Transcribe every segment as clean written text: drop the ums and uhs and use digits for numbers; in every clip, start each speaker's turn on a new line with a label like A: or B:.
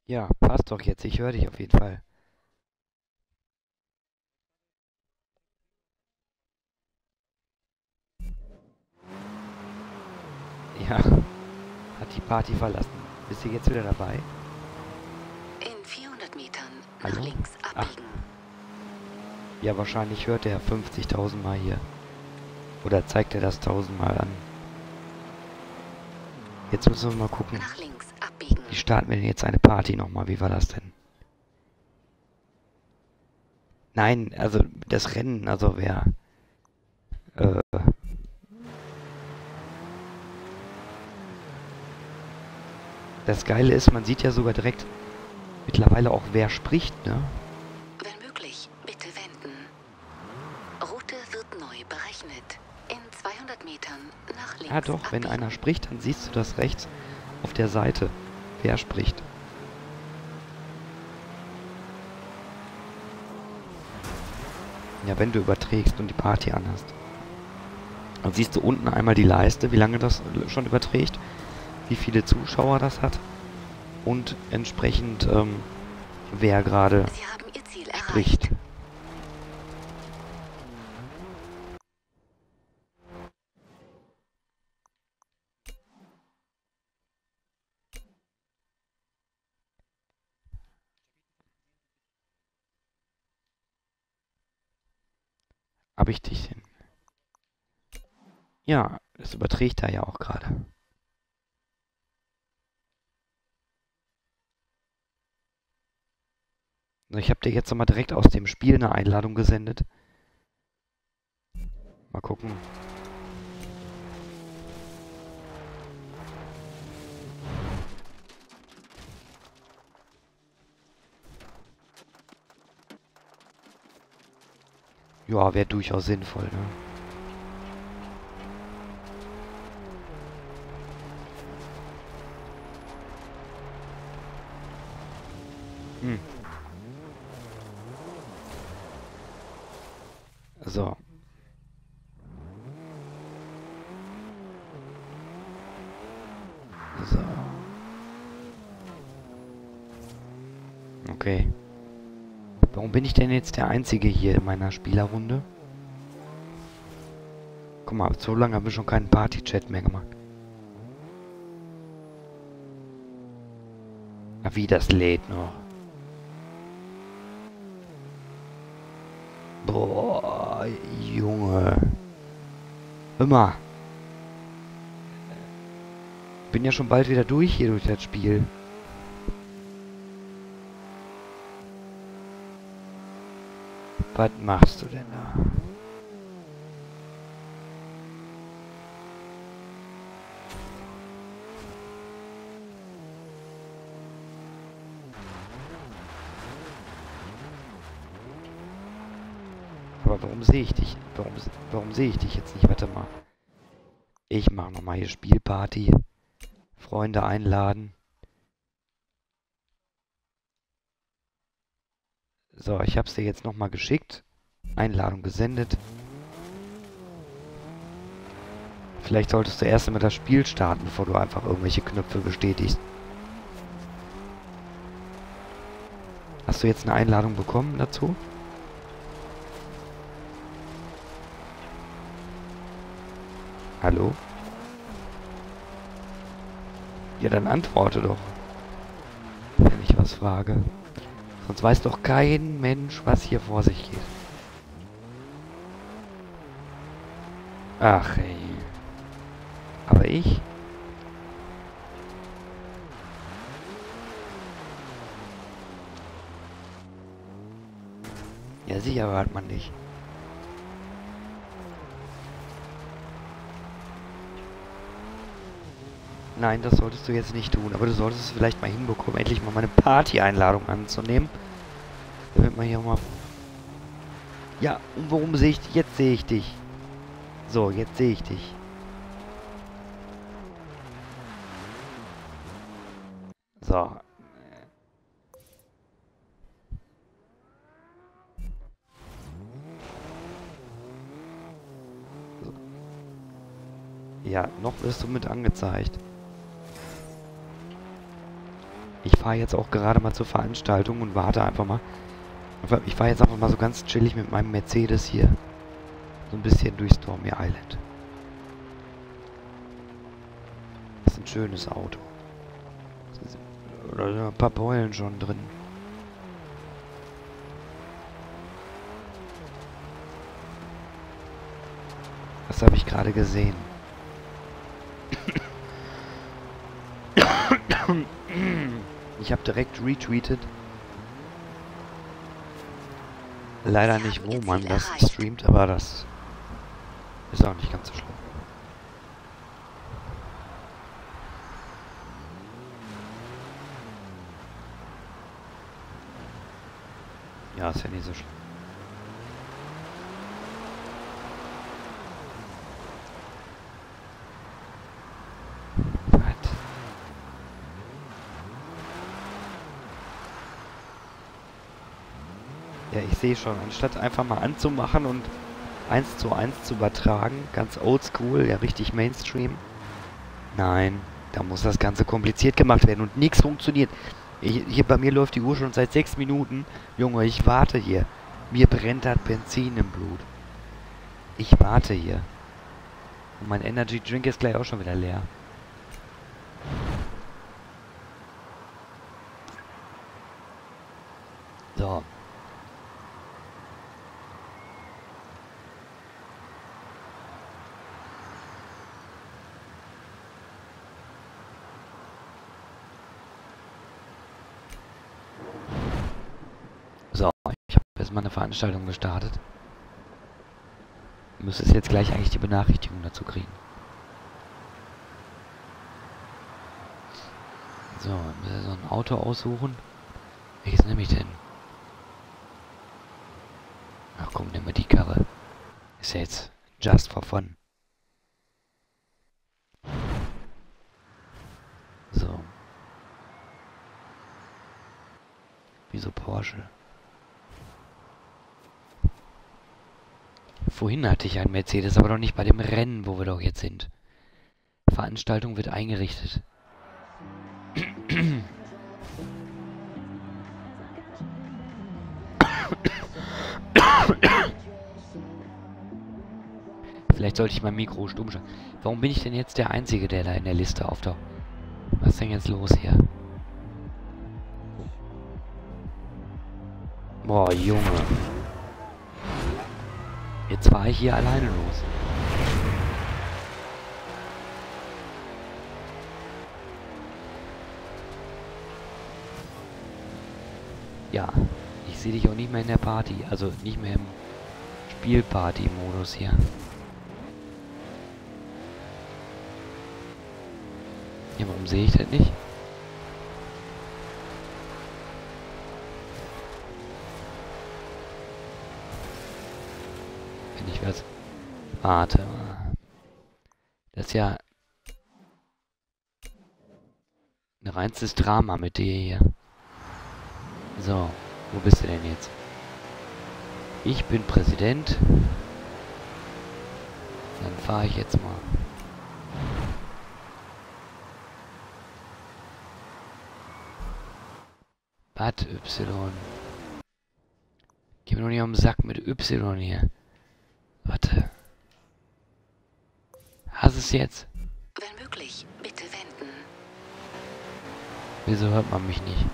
A: Ja, passt doch jetzt. Ich höre dich auf jeden Fall. Ja, hat die Party verlassen. Bist du jetzt wieder dabei?
B: In 400 Metern nach
A: Hallo?
B: links
A: Ach,
B: abbiegen.
A: ja, wahrscheinlich hört er 50.000 Mal hier. Oder zeigt er das 1000 Mal an. Jetzt müssen wir mal gucken.
B: Nach links abbiegen.
A: Wie starten wir denn jetzt eine Party nochmal? Wie war das denn? Nein, also das Rennen, also wer... Äh, das Geile ist, man sieht ja sogar direkt mittlerweile auch, wer spricht, ne?
B: Wenn möglich, bitte wenden. Route wird neu berechnet. In 200 Metern nach
A: Ah
B: links
A: doch, wenn
B: abbiegen.
A: einer spricht, dann siehst du das rechts auf der Seite, wer spricht. Ja, wenn du überträgst und die Party anhast. Dann siehst du unten einmal die Leiste, wie lange das schon überträgt, wie viele Zuschauer das hat und entsprechend, wer gerade
B: Sie haben Ihr Ziel
A: spricht.
B: erreicht.
A: Hab ich dich hin? Ja, das überträgt er ja auch gerade. Also ich habe dir jetzt nochmal direkt aus dem Spiel eine Einladung gesendet. Mal gucken. Ja, wäre durchaus sinnvoll, ne? Hm. So. So. Okay. Warum bin ich denn jetzt der Einzige hier in meiner Spielerrunde? Guck mal, so lange haben wir schon keinen Party-Chat mehr gemacht. Na, wie das lädt noch. Boah, Junge. Hör mal. Bin ja schon bald wieder durch hier durch das Spiel. Was machst du denn da? Aber warum sehe ich dich? Warum sehe ich dich jetzt nicht? Warte mal. Ich mache nochmal hier Spielparty. Freunde einladen. So, ich habe es dir jetzt nochmal geschickt. Einladung gesendet. Vielleicht solltest du erst einmal das Spiel starten, bevor du einfach irgendwelche Knöpfe bestätigst. Hast du jetzt eine Einladung bekommen dazu? Hallo? Ja, dann antworte doch, wenn ich was frage. Sonst weiß doch kein Mensch, was hier vor sich geht. Ach ey. Aber ich? Ja, sicher hört man nicht. Nein, das solltest du jetzt nicht tun. Aber du solltest es vielleicht mal hinbekommen, endlich mal meine Party-Einladung anzunehmen. Damit man hier mal... Ja, und warum sehe ich dich? Jetzt sehe ich dich. So, jetzt sehe ich dich. So. Ja, noch wirst du mit angezeigt. Ich fahre jetzt auch gerade mal zur Veranstaltung und warte einfach mal. Ich fahre jetzt einfach mal so ganz chillig mit meinem Mercedes hier. So ein bisschen durch Stormy Island. Das ist ein schönes Auto. Da sind ein paar Beulen schon drin. Das habe ich gerade gesehen. Ich habe direkt retweetet. Leider nicht, wo man das streamt, aber das ist auch nicht ganz so schlimm. Ja, ist ja nicht so schlimm. Ja, ich sehe schon, anstatt einfach mal anzumachen und 1:1 zu übertragen, ganz oldschool, ja richtig Mainstream. Nein, da muss das Ganze kompliziert gemacht werden und nichts funktioniert. Hier bei mir läuft die Uhr schon seit 6 Minuten. Junge, ich warte hier. Mir brennt das Benzin im Blut. Ich warte hier. Und mein Energy Drink ist gleich auch schon wieder leer. So. So, ich habe jetzt mal eine Veranstaltung gestartet. Müsste es jetzt gleich eigentlich die Benachrichtigung dazu kriegen. So, müssen wir so ein Auto aussuchen. Welches nehme ich denn? Ach komm, nehmen wir die Karre. Ist ja jetzt just for fun. So. Wieso Porsche? Vorhin hatte ich einen Mercedes, aber doch nicht bei dem Rennen, wo wir doch jetzt sind. Veranstaltung wird eingerichtet. Vielleicht sollte ich mein Mikro stumm schalten. Warum bin ich denn jetzt der Einzige, der da in der Liste auftaucht? Was ist denn jetzt los hier? Boah, Junge. Jetzt fahre ich hier alleine los. Ja, ich sehe dich auch nicht mehr in der Party. Also nicht mehr im Spielparty-Modus hier. Ja, warum sehe ich das nicht? Wenn ich was... Warte mal. Das ist ja... ein reinstes Drama mit dir hier. So, wo bist du denn jetzt? Ich bin Präsident. Dann fahre ich jetzt mal. Was, Y? Geh mir doch nicht am Sack mit Y hier. Warte. Hast es jetzt?
B: Wenn möglich, bitte wenden.
A: Wieso hört man mich nicht?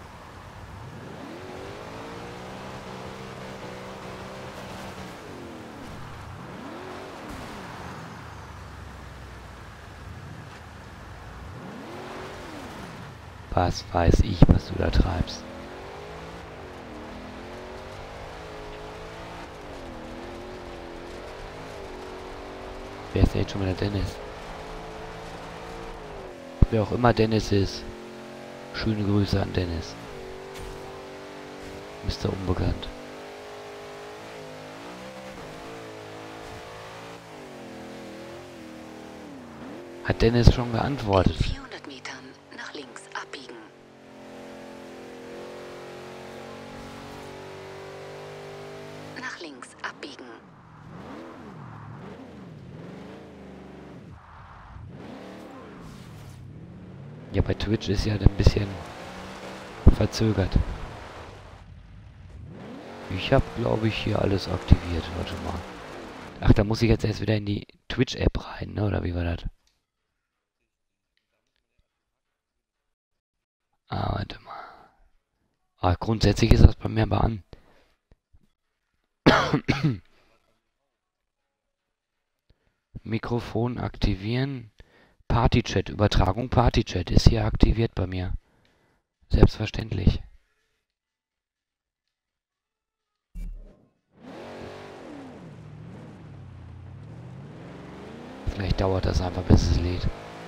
A: Was weiß ich, was du da treibst? Wer ist denn jetzt schon wieder Dennis? Wer auch immer Dennis ist. Schöne Grüße an Dennis. Mr. Unbekannt. Hat Dennis schon geantwortet?
B: In 400 Metern nach links abbiegen. Nach links abbiegen.
A: Ja, bei Twitch ist ja ein bisschen verzögert. Ich habe, glaube ich, hier alles aktiviert. Warte mal. Ach, da muss ich jetzt erst wieder in die Twitch-App rein, ne? Oder wie war das? Ah, warte mal. Ah, grundsätzlich ist das bei mir aber an. Mikrofon aktivieren. Partychat, Übertragung Partychat ist hier aktiviert bei mir. Selbstverständlich. Vielleicht dauert das einfach, bis es lädt.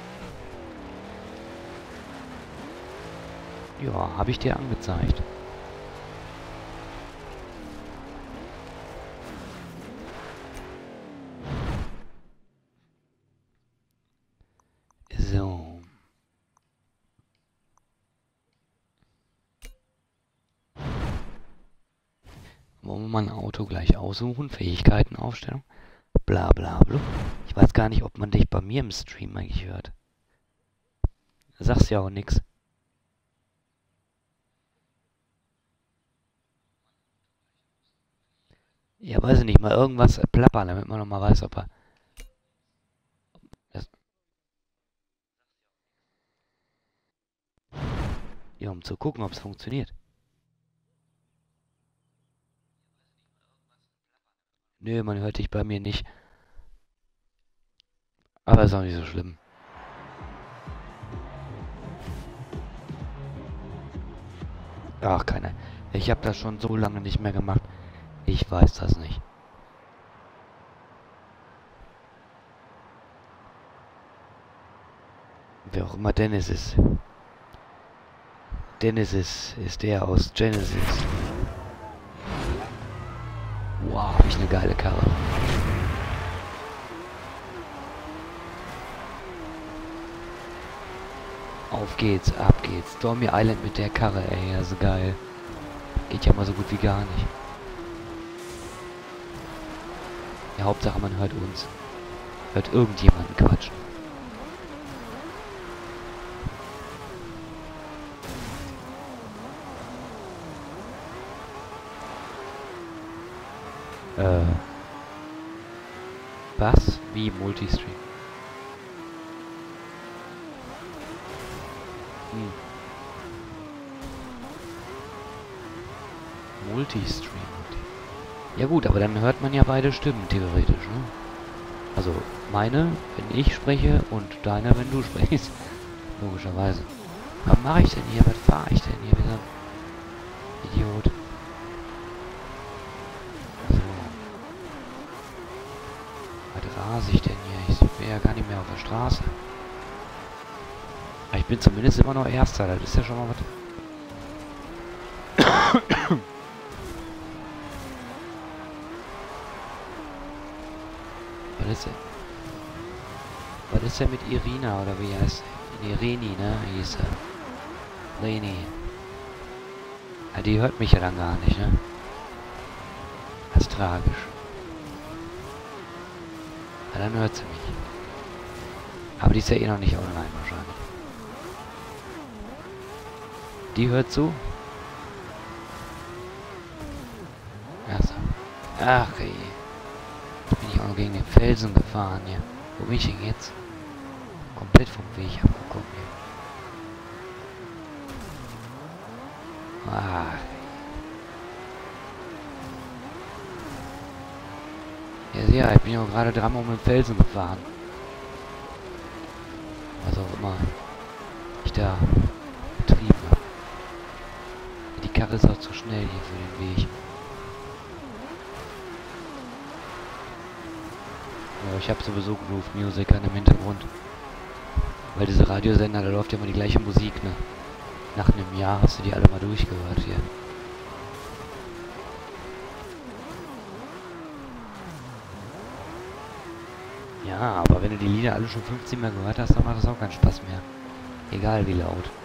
A: Ja, habe ich dir angezeigt. So. Wollen wir mal ein Auto gleich aussuchen? Fähigkeiten, Aufstellung. Bla bla bla. Ich weiß gar nicht, ob man dich bei mir im Stream eigentlich hört. Sagst ja auch nix. Ja, weiß ich nicht. Mal irgendwas plappern, damit man nochmal weiß, ob er... Ja, um zu gucken, ob es funktioniert. Nö, man hört dich bei mir nicht. Aber ist auch nicht so schlimm. Ach, keine. Ich habe das schon so lange nicht mehr gemacht. Ich weiß das nicht. Wer auch immer Dennis ist. Dennis ist der aus Genesis. Wow, hab ich eine geile Karre. Auf geht's, ab geht's. Stormy Island mit der Karre, ey, ja, so geil. Geht ja mal so gut wie gar nicht. Ja, Hauptsache man hört uns. Hört irgendjemanden quatschen. Was? Wie Multistream? Multistream. Ja gut, aber dann hört man ja beide Stimmen theoretisch, ne? Also meine, wenn ich spreche, und deine, wenn du sprichst. Logischerweise. Was mache ich denn hier? Was fahre ich denn hier? Wie so ein Idiot. So. Was rase ich denn hier? Ich bin ja gar nicht mehr auf der Straße. Aber ich bin zumindest immer noch Erster. Das ist ja schon mal was. Was ist denn mit Irina, oder wie heißt sie? Nee, Reni, ne? Hieß sie. Reni. Ja, die hört mich ja dann gar nicht, ne? Das ist tragisch. Ja, dann hört sie mich. Aber die ist ja eh noch nicht online wahrscheinlich. Die hört zu? Achso. Ach ey. Jetzt bin ich auch noch gegen den Felsen gefahren hier. Wo bin ich denn jetzt? Komplett vom Weg abgekommen hier. Ah. Ja, ich bin ja gerade dreimal um den Felsen gefahren. Was auch immer ich da betrieben habe. Die Karre ist auch zu schnell hier für den Weg. Ja, ich habe sowieso Groove Music an im Hintergrund. Weil diese Radiosender, da läuft ja immer die gleiche Musik, ne? Nach einem Jahr hast du die alle mal durchgehört hier. Ja, aber wenn du die Lieder alle schon 15 Mal gehört hast, dann macht das auch keinen Spaß mehr. Egal wie laut.